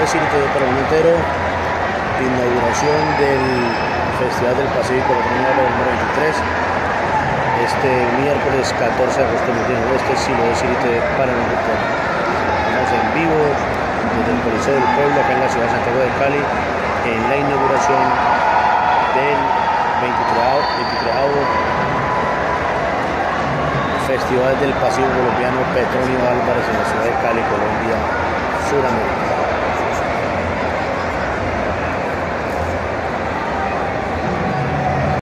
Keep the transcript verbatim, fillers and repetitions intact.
de Círite de Paraná entero, inauguración del Festival del Pacífico número veintitrés, este miércoles catorce de agosto en el oeste, Silo de Círite de Paraná entero. Estamos en vivo desde el Coliseo del Pueblo, acá en la ciudad de Santiago de Cali, en la inauguración del veintitrés Festival del Pacífico Colombiano Petronio Álvarez en la ciudad de Cali, Colombia, Suramérica.